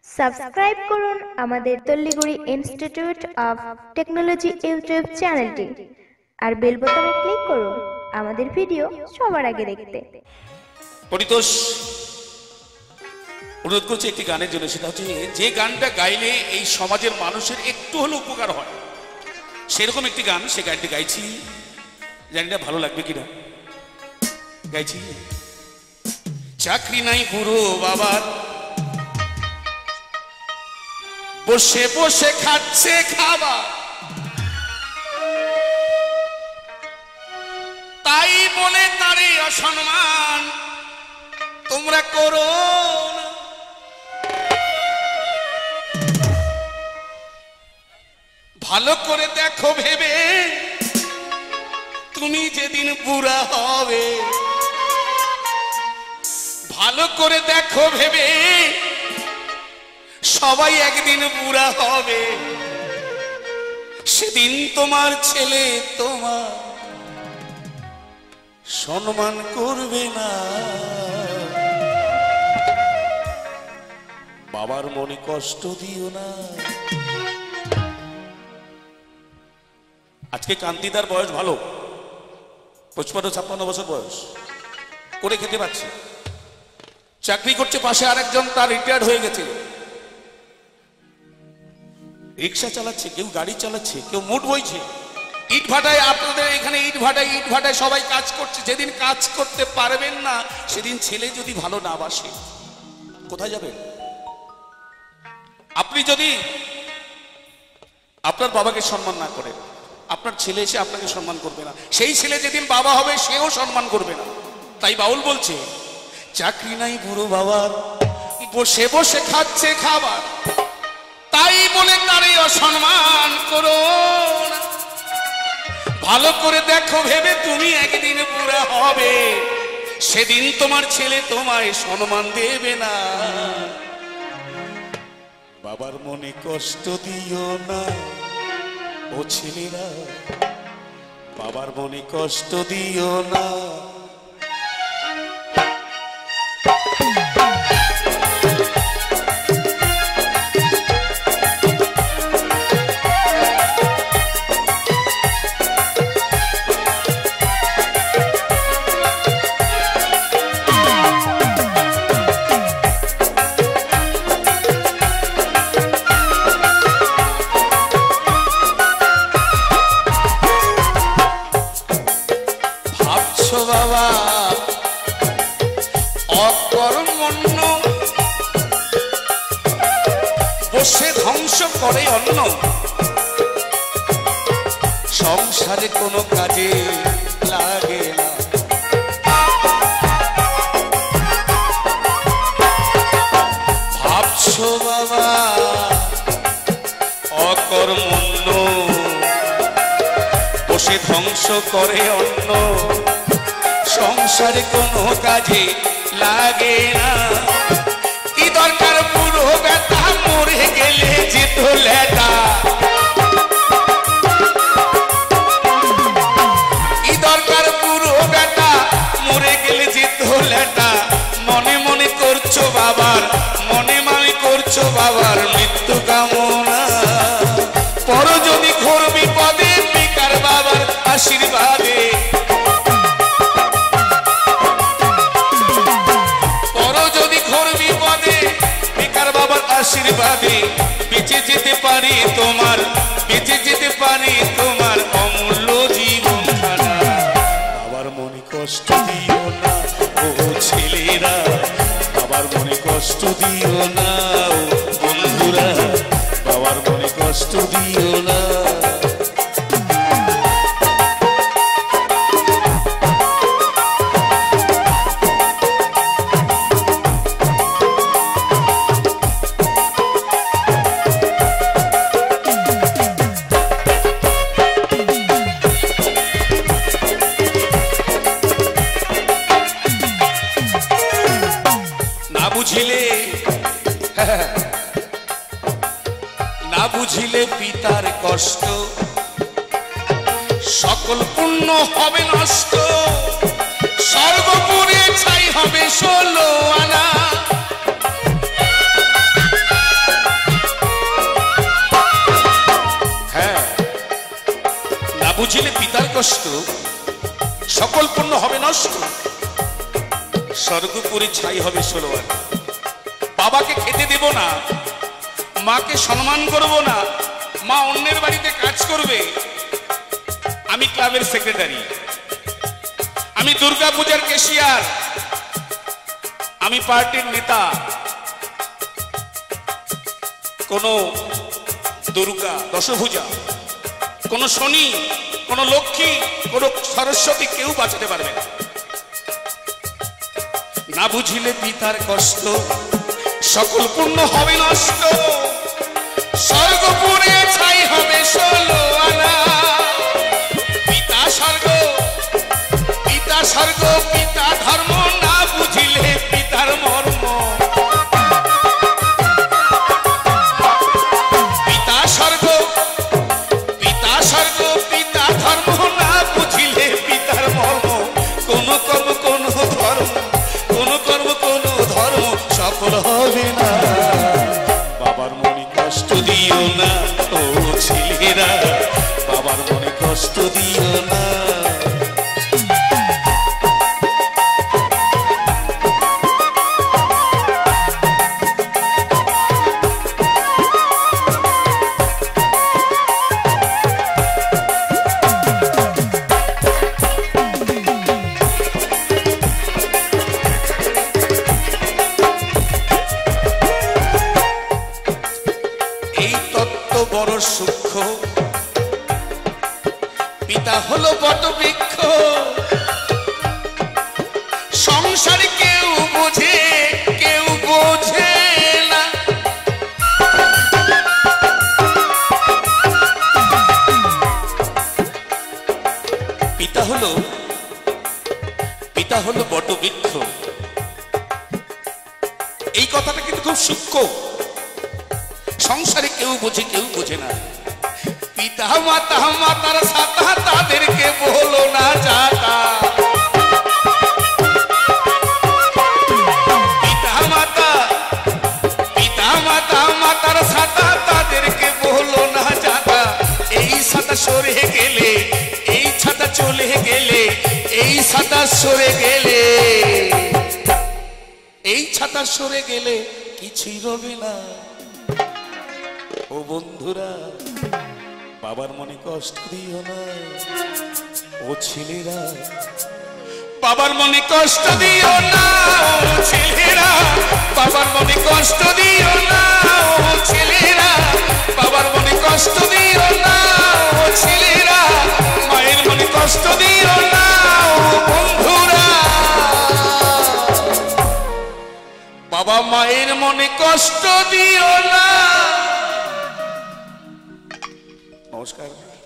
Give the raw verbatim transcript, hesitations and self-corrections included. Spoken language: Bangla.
সাবস্ক্রাইব করুন আমাদের Talliguri institute of technology YouTube চ্যানেলটি আর বেল বোতামে ক্লিক করুন আমাদের ভিডিও সবার আগে দেখতে। পরিতোষ অনুরোধ করছি একটি গানের জন্য, সেটা হচ্ছে যে গানটা গাইলে এই সমাজের মানুষের একটু হলেও উপকার হয় সেরকম একটি গান। সে গানটি গাইছি, জানি না ভালো লাগবে কিনা। গাইছি, চাকরি নাই বুড়ো বাবার, বসে বসে খাচ্ছে খাবার, তাই বলে তারে অসম্মান তোমরা করো না। ভালো করে দেখো ভেবে তুমি যেদিন বুড়া হবে, ভালো করে দেখো ভেবে সবাই একদিন বুড়া হবে, সেদিন তোমার ছেলে তোমার সম্মান করবে না। বাবার মনে কষ্ট দিও না। আজকে কান্তিদার বয়স ভালো, পঁচপান্ন ছাপ্পান্ন বছর বয়স, করে খেতে পারছে, চাকরি করছে। পাশে আরেকজন তার রিটায়ার্ড হয়ে গেছে, রিক্সা চালাচ্ছে, কেউ গাড়ি চালাচ্ছে, কেউ মুঠ বইছে, ইট ভাটায়। আপনাদের এখানে ইট ভাটায় ইট ভাটায় সবাই কাজ করছে। যেদিন কাজ করতে পারবেন না সেদিন ছেলে যদি ভালো না বাসে কোথায় যাবেন? আপনি যদি আপনার বাবাকে সম্মান না করেন, আপনার ছেলে এসে আপনাকে সম্মান করবে না। সেই ছেলে যেদিন বাবা হবে সেও সম্মান করবে না। তাই বাউল বলছে, চাকরি নাই বুড়ো বাবার, বসে বসে খাচ্ছে খাবার, তাই বলে তারে অসম্মান করো না। ভালো করে দেখো ভেবে তুমি একদিন বুড়া হবে, সেদিন তোমার ছেলে তোমায় সম্মান দেবে না। বাবার মনে কষ্ট দিও না ও ছেলেরা, বাবার মনে কষ্ট দিও না। বাবা অকর্মণ্য, বসে ধ্বংস করে অন্য, সংসারে কোনো কাজে লাগে না। ভাবছো বাবা অকর্মণ্য, বসে ধ্বংস করে অন্য, সংসারে কোনো কাজে লাগে না। কি দরকার বুড়ো বেটা, মরে গেলে যেত লেটা। কি দরকার বুড়ো বেটা, মরে গেলে যেত লেটা। মনে মনে করছো বাবার, মনে মনে করছো বাবার মৃত্যু কামনা। পর যদি ঘোর বিপদে বেকার বাবার আশীর্বাদে, আশীর্বাদে বেঁচে যেতে পারি তোমার, বেঁচে যেতে পারি তোমার অমূল্য জীবনখানা। বাবার মনে কষ্ট দিও না ও ছেলেরা, বাবার মনে কষ্ট দিও না ও বন্ধুরা, বাবার মনে কষ্ট দিও না। না বুঝিলে পিতার কষ্ট, সকল পুণ্য হবে নষ্ট, সর্বপুরে ছাই হবে ষোলো আনা। কষ্ট, সকল পূর্ণ হবে নষ্ট। স্বর্গপুরী ছাই হবে ষোলো আনা। বাবাকে খেতে দেব না, মাকে সম্মান করব না, মা অন্যের বাড়িতে কাজ করবে। আমি ক্লাবের সেক্রেটারি, আমি দুর্গা পূজার ক্যাশিয়ার, আমি পার্টির নেতা। কোন দুর্গা দশভুজা, কোন শনি, কোন লক্ষ্মী, কোন সরস্বতী কেউ বাঁচাতে পারবে না। না বুঝিলে পিতার কষ্ট, সকল পূর্ণ হবে নষ্ট। স্বর্গপুরে ছাই হবে ষোলো আনা। পিতা স্বর্গ, পিতা স্বর্গ, পিতা ধর্ম, না বুঝিলে পিতার মর্ম। পিতা স্বর্গ, পিতা স্বর্গ, পিতা ধর্ম, না বুঝিলে পিতার মর্ম। কোন কর্ম কোন ধর্ম, কোন কর্ম কোন ধর্ম সফল হবে না। বাবার মনে কষ্ট দিও না ও ছেলেরা, বাবার মনে কষ্ট দিও না। বড় সূক্ষ্ম, পিতা হলো বটবৃক্ষ। সংসার কেউ বোঝে, কেউ বোঝে না। পিতা হলো, পিতা হলো বটবৃক্ষ। এই কথাটা কিন্তু খুব সূক্ষ্ম। সংসারে কেউ বোঝে, কেউ বোঝে না। পিতা মাতা মাতার সাথা তাদেরকে বলো না যাতা। পিতা মাতা, পিতা মাতা মাতার সাথা তাদেরকে বলো না যাতা। এই সাথা সরে গেলে, এই ছাতা চলে গেলে, এই ছাতা সরে গেলে, এই ছাতা সরে গেলে কিছুই রবে না। ও বন্ধুরা, বাবার মনে কষ্ট দিও না। ও ছেলেরা, বাবার মনে কষ্ট দিও না। ও ছেলেরা, বাবার মনে কষ্ট দিও না। ও ছেলেরা, বাবার মনে কষ্ট দিও না। ও ছেলেরা, মায়ের মনে কষ্ট দিও না। ও বন্ধুরা, বাবা মায়ের মনে কষ্ট দিও না। নমস্কার।